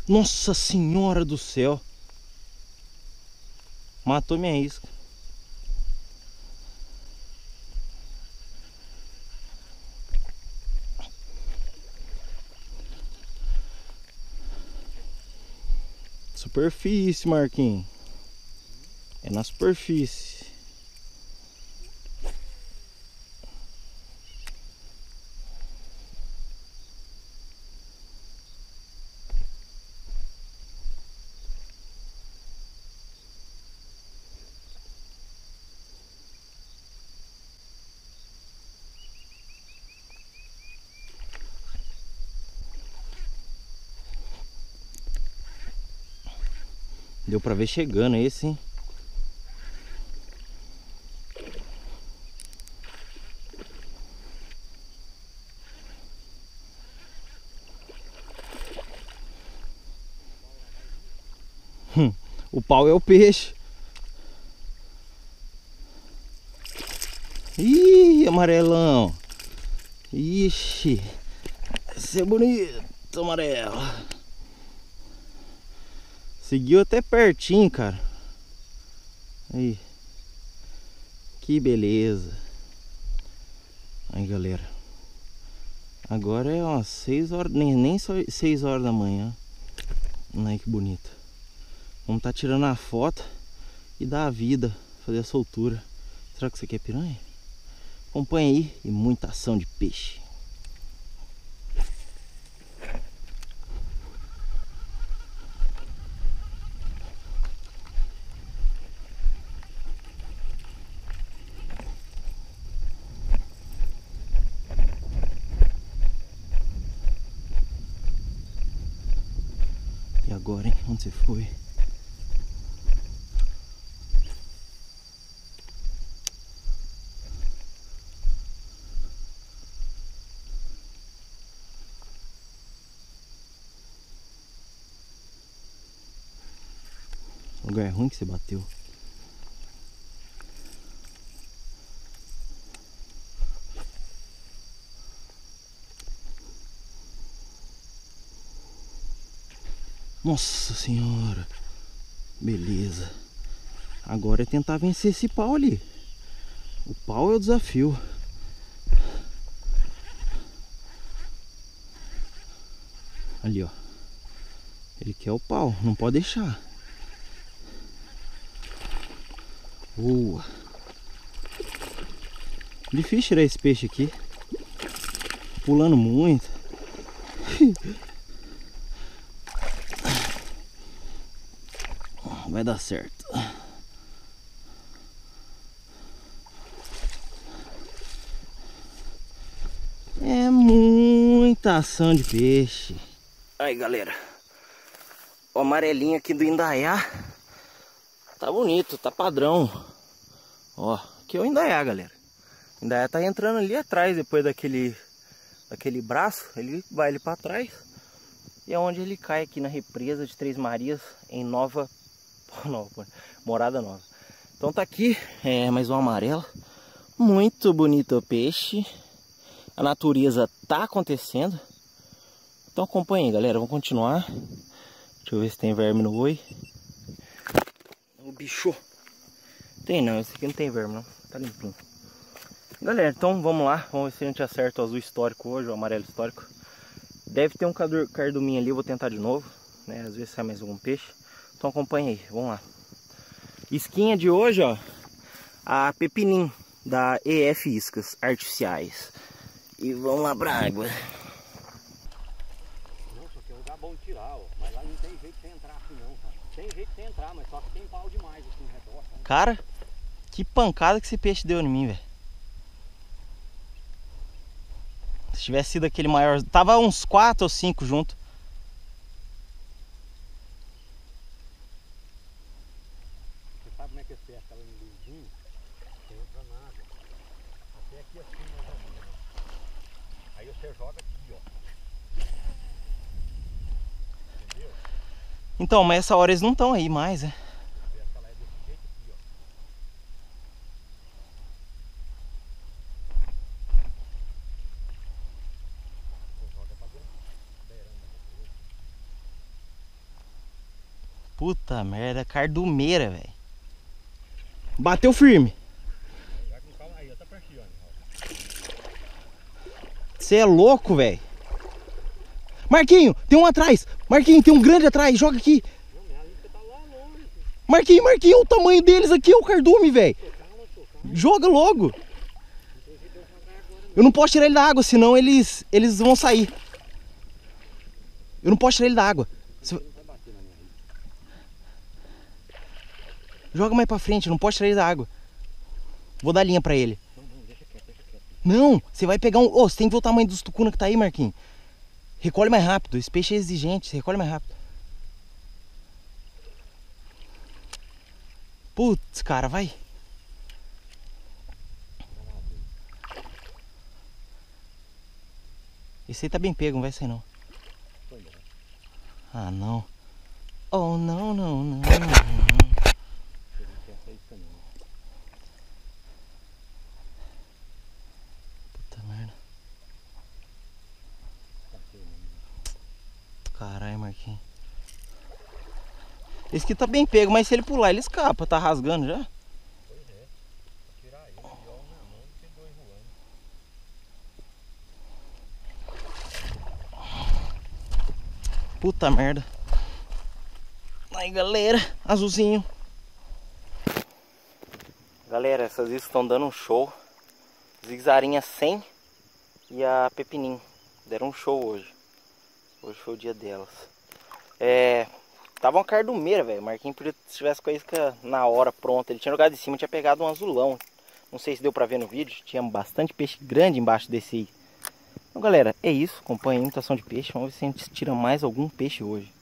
Nossa senhora do céu. Matou minha isca. Superfície, Marquinhos. É na superfície. Deu pra ver chegando esse, hein? O pau é o peixe. Ih, amarelão. Ixi. Esse é bonito, amarelo. Seguiu até pertinho, cara. Aí. Que beleza. Aí, galera. Agora é umas 6 horas, nem 6 horas da manhã. Olha que bonito. Vamos tá tirando a foto e dar a vida, fazer a soltura. Será que você quer piranha? Acompanha aí e muita ação de peixe. E agora, hein? Onde você foi? Lugar ruim que você bateu. Nossa senhora. Beleza. Agora é tentar vencer esse pau ali. O pau é o desafio. Ali, ó. Ele quer o pau, não pode deixar. Boa. Difícil tirar esse peixe aqui. Pulando muito. Vai dar certo. É muita ação de peixe. Aí, galera. O amarelinho aqui do Indaiá. Tá bonito, tá padrão. Ó, aqui é o Indaiá, galera. O Indaiá tá entrando ali atrás, depois daquele braço. Ele vai ali pra trás. E é onde ele cai aqui na represa de Três Marias, em Morada Nova. Então tá aqui, mais um amarelo. Muito bonito o peixe. A natureza tá acontecendo. Então acompanha aí, galera. Vamos continuar. Deixa eu ver se tem verme no oi. O bicho. Tem não, esse aqui não tem verme não. Tá limpinho. Galera, então vamos lá. Vamos ver se a gente acerta o azul histórico hoje, o amarelo histórico. Deve ter um carduminho ali, eu vou tentar de novo, né? Às vezes sai mais algum peixe. Então acompanha aí, vamos lá. Isquinha de hoje, ó. A Pepinim, da EF Iscas Artificiais. E vamos lá pra água. Nossa, aqui é um lugar bom de tirar, ó. Mas lá não tem jeito de você entrar assim não, cara. Tem jeito de você entrar, mas só que tem pau demais aqui no redor. Tá? Cara, que pancada que esse peixe deu em mim, velho. Se tivesse sido aquele maior... Tava uns 4 ou 5 junto. Você sabe como é que você pesca ela no livrinho? Você entra na água. Até aqui assim mais ou menos. Aí você joga aqui, ó. Entendeu? Então, mas essa hora eles não estão aí mais, né? Você pesca ela é desse jeito aqui, ó. Você joga pra dentro. Beirando na represa. Puta merda, cardumeira, velho. Bateu firme. Aí, tá prateando. Você é louco, velho. Marquinho, tem um atrás. Marquinho, tem um grande atrás. Joga aqui. Não, minha isca tá lá longe. Marquinho, Marquinho, o tamanho deles aqui é o cardume, velho. Joga logo. Eu não posso tirar ele da água, senão eles vão sair. Eu não posso tirar ele da água. Joga mais pra frente, eu não posso tirar ele da água. Vou dar linha pra ele. Não, deixa quieto, deixa quieto. Não, você vai pegar um... Ô, você tem que ver o tamanho dos tucuna que tá aí, Marquinhos. Recolhe mais rápido, esse peixe é exigente, você recolhe mais rápido. Putz, cara, vai. Esse aí tá bem pego, não vai sair não. Ah, não. Oh, não, não, não. Puta merda. Caralho, Marquinhos. Esse aqui tá bem pego, mas se ele pular, ele escapa. Tá rasgando já. Pois é. Vou tirar ele, pior na mão do que dois voando. Puta merda. Aí, galera. Azulzinho. Galera, essas iscas estão dando um show. Zigzarinha 100 e a pepinim. Deram um show hoje. Hoje foi o dia delas. Tava uma cardumeira, velho. Marquinhos podia, se tivesse com a isca na hora pronta. Ele tinha jogado de cima, tinha pegado um azulão. Não sei se deu pra ver no vídeo. Tinha bastante peixe grande embaixo desse aí. Então, galera, é isso. Acompanha a imitação de peixe. Vamos ver se a gente tira mais algum peixe hoje.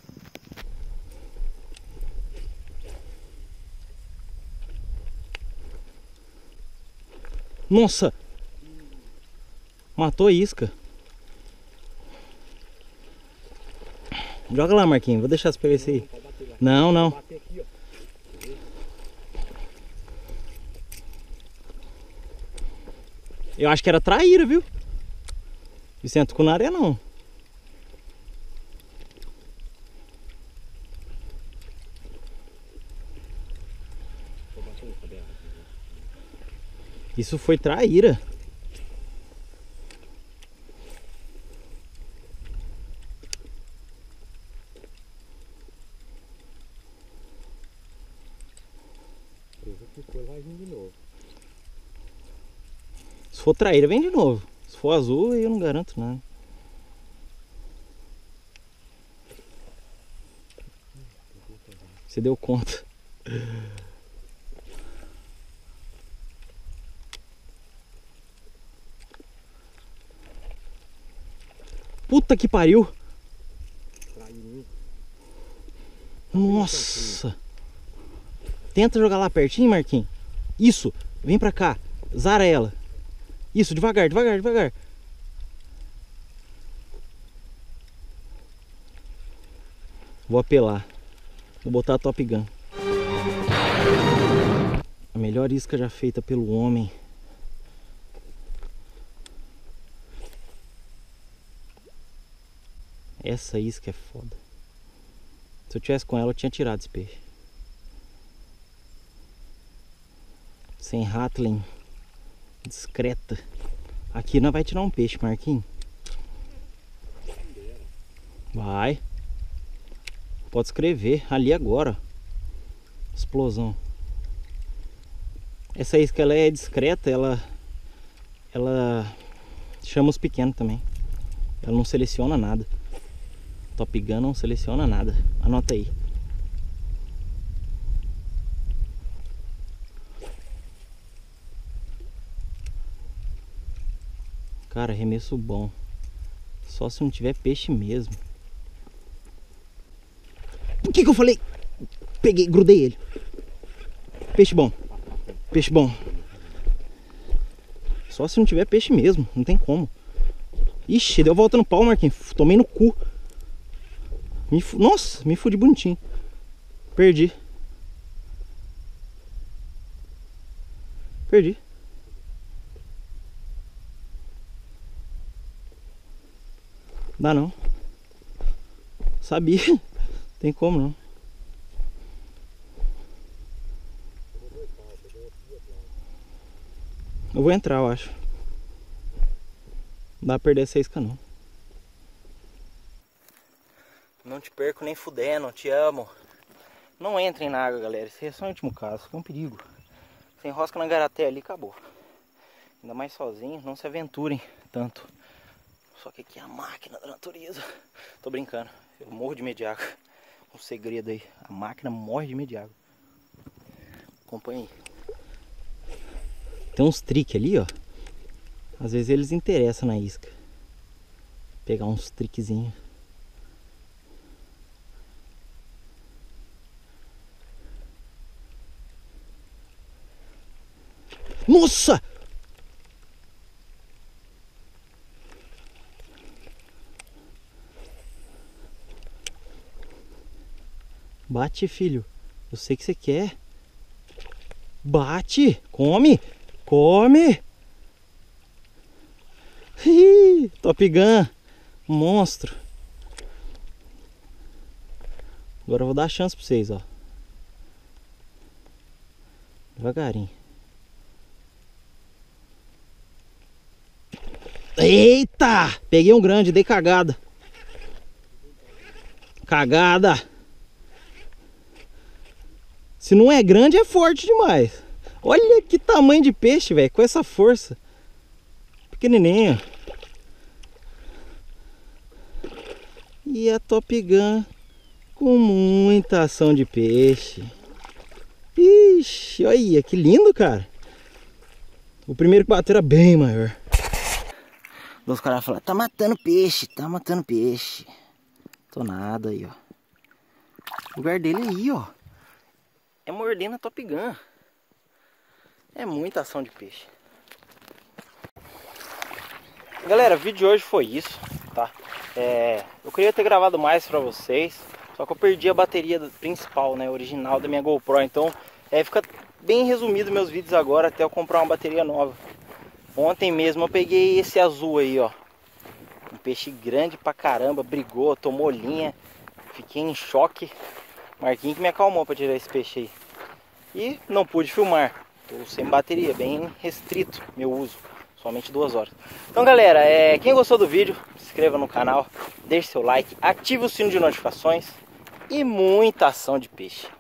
Nossa! Matou a isca. Joga lá, Marquinhos. Vou deixar você pegar esse aí. Não, não. Eu acho que era traíra, viu? Vicente com na areia não. Isso foi traíra. Se for, vai vir de novo. Se for traíra, vem de novo. Se for azul, eu não garanto nada. Você deu conta. Puta que pariu. Nossa. Tenta jogar lá pertinho, Marquinhos. Isso. Vem pra cá. Zara ela. Isso, devagar, devagar, devagar. Vou apelar. Vou botar a Top Gun. A melhor isca já feita pelo homem. Essa isca é foda. Se eu tivesse com ela, eu tinha tirado esse peixe. Sem rattling. Discreta. Aqui não vai tirar um peixe, Marquinhos. Vai. Pode escrever ali agora. Explosão. Essa isca ela é discreta, ela chama os pequenos também. Ela não seleciona nada. Top Gun não seleciona nada. Anota aí. Cara, arremesso bom. Só se não tiver peixe mesmo. Por que eu falei? Peguei, grudei ele. Peixe bom. Peixe bom. Só se não tiver peixe mesmo. Não tem como. Ixi, deu volta no pau, Marquinhos. Tomei no cu. Nossa, me fudi bonitinho. Perdi. Perdi. Dá não. Sabia. Tem como não. Eu vou entrar, eu acho. Não dá pra perder essa isca, não. Não te perco nem fudendo, te amo. Não entrem na água, galera. Esse é só o último caso, é um perigo. Você enrosca na garaté ali, acabou. Ainda mais sozinho, não se aventurem tanto. Só que aqui é a máquina da natureza. Tô brincando, eu morro de medo de água. Um segredo aí, a máquina morre de medo de água. Acompanha aí. Tem uns trick ali, ó. Às vezes eles interessam na isca. Pegar uns trickzinhos. Nossa! Bate, filho. Eu sei que você quer. Bate! Come! Come! Ih, Top Gun! Monstro! Agora eu vou dar a chance pra vocês, ó. Devagarinho. Eita! Peguei um grande, dei cagada. Cagada! Se não é grande, é forte demais. Olha que tamanho de peixe, velho. Com essa força. Pequenininho. E a Top Gun com muita ação de peixe. Ixi, olha que lindo, cara. O primeiro que bateu era bem maior. Os caras falaram, tá matando peixe, tá matando peixe. Tô nada aí, ó. O lugar dele é aí, ó. É mordendo a Top Gun. É muita ação de peixe. Galera, o vídeo de hoje foi isso, tá? Eu queria ter gravado mais pra vocês, só que eu perdi a bateria principal, né? Original da minha GoPro. Então fica bem resumido meus vídeos agora até eu comprar uma bateria nova. Ontem mesmo eu peguei esse azul aí, ó. Um peixe grande pra caramba, brigou, tomou linha. Fiquei em choque. Marquinhos que me acalmou pra tirar esse peixe aí. E não pude filmar. Tô sem bateria, bem restrito meu uso. Somente 2 horas. Então galera, quem gostou do vídeo, se inscreva no canal, deixe seu like, ative o sino de notificações e muita ação de peixe.